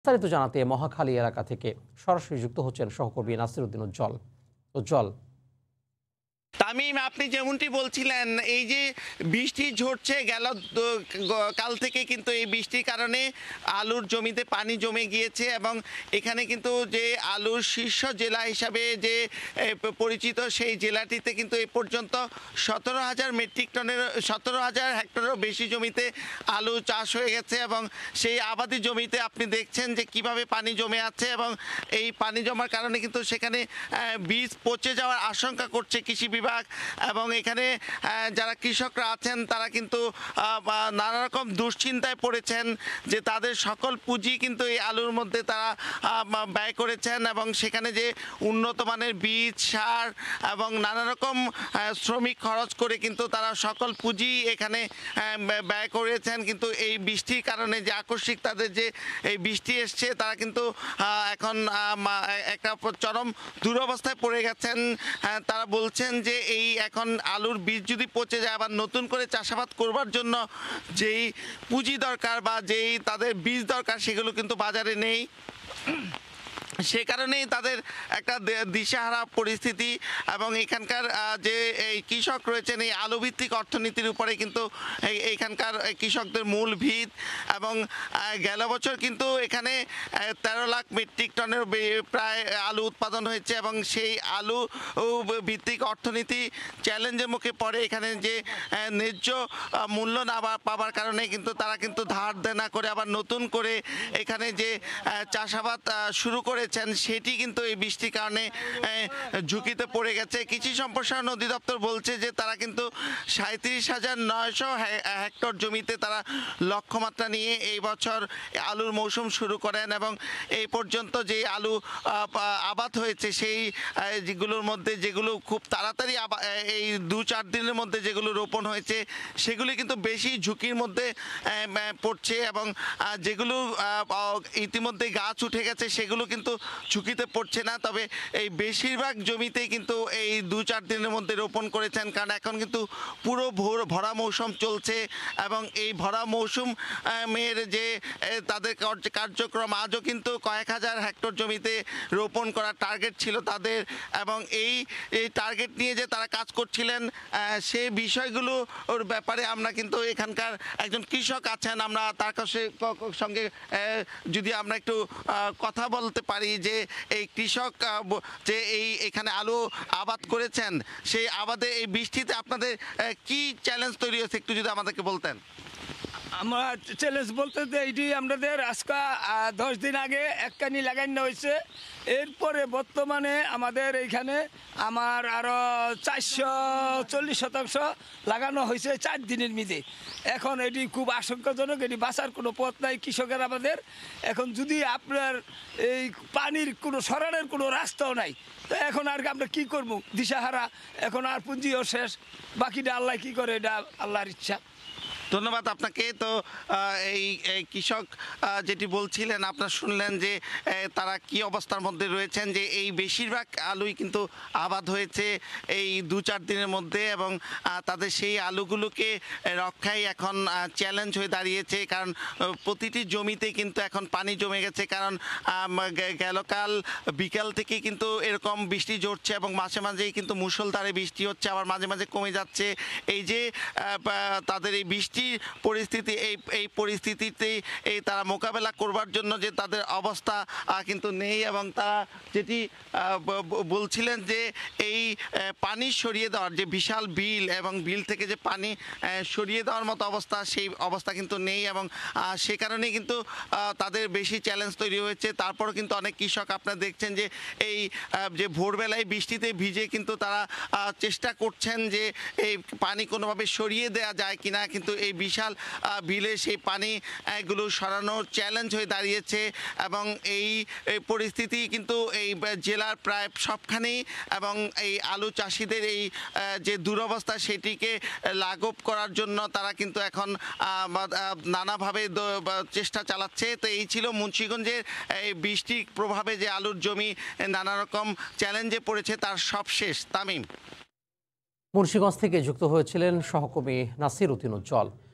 বিস্তারিত জানাতে মহাখালী এলাকা থেকে সরাসরি যুক্ত হচ্ছেন সহকর্মী নাসির উদ্দিন উজ্জ্বল। উজ্জ্বল, তামিম, আপনি যেমনটি বলছিলেন, এই যে বৃষ্টি ঝরছে গেল কাল থেকে, কিন্তু এই বৃষ্টির কারণে আলুর জমিতে পানি জমে গিয়েছে এবং এখানে কিন্তু যে আলুর শীর্ষ জেলা হিসাবে যে পরিচিত সেই জেলাটিতে কিন্তু এ পর্যন্ত 17,000 হেক্টরেরও বেশি জমিতে আলু চাষ হয়ে গেছে এবং সেই আবাদি জমিতে আপনি দেখছেন যে কিভাবে পানি জমে আছে এবং এই পানি জমার কারণে কিন্তু সেখানে বীজ পচে যাওয়ার আশঙ্কা করছে কৃষি বিভাগ। এবং এখানে যারা কৃষকরা আছেন তারা কিন্তু নানা রকম দুশ্চিন্তায় পড়েছেন যে তাদের সকল পুঁজি কিন্তু এই আলুর মধ্যে তারা ব্যয় করেছেন এবং সেখানে যে উন্নত মানের বীজ, সার এবং নানা রকম শ্রমিক খরচ করে কিন্তু তারা সকল পুঁজি এখানে ব্যয় করেছেন, কিন্তু এই বৃষ্টির কারণে যে আকস্মিক তাদের যে এই বৃষ্টি এসছে তারা কিন্তু এখন একটা চরম দুরবস্থায় পড়ে গেছেন। তারা বলছেন যে এই এখন আলুর বীজ যদি পচে যায়, আবার নতুন করে চাষাবাদ করবার জন্য যেই পুঁজি দরকার বা যেই তাদের বীজ দরকার সেগুলো কিন্তু বাজারে নেই। সে কারণেই তাদের একটা দিশাহারা পরিস্থিতি এবং এখানকার যে এই কৃষক রয়েছেন এই আলুভিত্তিক অর্থনীতির উপরে কিন্তু এইখানকার কৃষকদের মূল ভিত। এবং গেল বছর কিন্তু এখানে 13 লাখ মেট্রিক টনের প্রায় আলু উৎপাদন হয়েছে এবং সেই আলু ভিত্তিক অর্থনীতি চ্যালেঞ্জের মুখে পড়ে। এখানে যে ন্যায্য মূল্য না পাবার কারণে কিন্তু তারা কিন্তু ধার দেনা করে আবার নতুন করে এখানে যে চাষাবাদ শুরু করেছেন সেটি কিন্তু এই বৃষ্টির কারণে ঝুঁকিতে পড়ে গেছে। কৃষি সম্প্রসারণ অধিদপ্তর বলছে যে তারা কিন্তু 37,900 হেক্টর জমিতে তারা লক্ষ্যমাত্রা নিয়ে এই বছর আলুর মৌসুম শুরু করেন এবং এই পর্যন্ত যে আলু আবাদ হয়েছে সেই যেগুলোর মধ্যে যেগুলো খুব তাড়াতাড়ি এই 2-4 দিনের মধ্যে যেগুলো রোপণ হয়েছে সেগুলি কিন্তু বেশি ঝুঁকির মধ্যে পড়ছে এবং যেগুলো ইতিমধ্যে গাছ উঠে গেছে সেগুলো কিন্তু ঝুঁকিতে পড়ছে না। তবে এই বেশিরভাগ জমিতেই কিন্তু এই 2-4 দিনের মধ্যে রোপণ করেছেন, কারণ এখন কিন্তু পুরো ভরা মৌসুম চলছে এবং এই ভরা মৌসুমের যে তাদের কার্যক্রম আজও কিন্তু কয়েক হাজার হেক্টর জমিতে রোপণ করার টার্গেট ছিল তাদের এবং এই টার্গেট নিয়ে যে তারা কাজ করছিলেন সেই বিষয়গুলোর ব্যাপারে আমরা কিন্তু এখানকার একজন কৃষক আছেন, আমরা তার সঙ্গে যদি আমরা একটু কথা বলতে পারি যে এই কৃষক যে এখানে আলু আবাদ করেছেন সেই আবাদে এই বৃষ্টিতে আপনাদের কি চ্যালেঞ্জ তৈরি হয়েছে একটু যদি আমাদেরকে বলতেন। আমরা চ্যালেঞ্জ বলতে এইটি আমাদের আজকে 10 দিন আগে একখানি লাগানো হয়েছে, এরপরে বর্তমানে আমাদের এইখানে আমার আরও 440 শতাংশ লাগানো হয়েছে 4 দিনের মধ্যে। এখন এটি খুব আশঙ্কাজনক, এটি বাঁচার কোনো পথ নাই কৃষকের আমাদের। এখন যদি আপনার এই পানির কোনো সরানোর কোনো রাস্তাও নাই, তো এখন আর আমরা কী করবো, দিশাহারা, এখন আর পুঁজিও শেষ, বাকিটা আল্লাহ কী করে এটা আল্লাহর ইচ্ছা। ধন্যবাদ আপনাকে। তো এই কৃষক যেটি বলছিলেন আপনারা শুনলেন যে তারা কি অবস্থার মধ্যে রয়েছেন, যে এই বেশিরভাগ আলুই কিন্তু আবাদ হয়েছে এই 2-4 দিনের মধ্যে এবং তাদের সেই আলুগুলোকে রক্ষাই এখন চ্যালেঞ্জ হয়ে দাঁড়িয়েছে, কারণ প্রতিটি জমিতে কিন্তু এখন পানি জমে গেছে। কারণ গেলকাল বিকাল থেকে কিন্তু এরকম বৃষ্টি ঝরছে এবং মাঝে মাঝেই কিন্তু মুষলধারে বৃষ্টি হচ্ছে, আবার মাঝে মাঝে কমে যাচ্ছে। এই যে তাদের এই বৃষ্টি পরিস্থিতি, এই পরিস্থিতিতে তারা মোকাবেলা করবার জন্য যে তাদের অবস্থা কিন্তু নেই এবং তারা যেটি বলছিলেন যে এই পানি সরিয়ে দেওয়ার যে বিশাল বিল এবং বিল থেকে যে পানি সরিয়ে দেওয়ার মতো অবস্থা, সেই অবস্থা কিন্তু নেই এবং সে কারণে কিন্তু তাদের বেশি চ্যালেঞ্জ তৈরি হয়েছে। তারপরও কিন্তু অনেক কৃষক আপনারা দেখছেন যে এই যে ভোরবেলায় বৃষ্টিতে ভিজে কিন্তু তারা চেষ্টা করছেন যে এই পানি কোনোভাবে সরিয়ে দেওয়া যায় কিনা, কিন্তু এই বিশাল বিলে সেই পানিগুলো সরানোর চ্যালেঞ্জ হয়ে দাঁড়িয়েছে এবং এই পরিস্থিতি কিন্তু এই জেলার প্রায় সবখানেই এবং এই আলু চাষিদের এই যে দুরবস্থা সেটিকে লাঘব করার জন্য তারা কিন্তু এখন নানাভাবে চেষ্টা চালাচ্ছে। তো এই ছিল মুন্সিগঞ্জের এই বৃষ্টির প্রভাবে যে আলুর জমি নানা রকম চ্যালেঞ্জে পড়েছে তার সব শেষ। তামিম, মুন্সিগঞ্জ থেকে যুক্ত হয়েছিলেন সহকর্মী নাসির উদ্দিন উজ্জ্বল।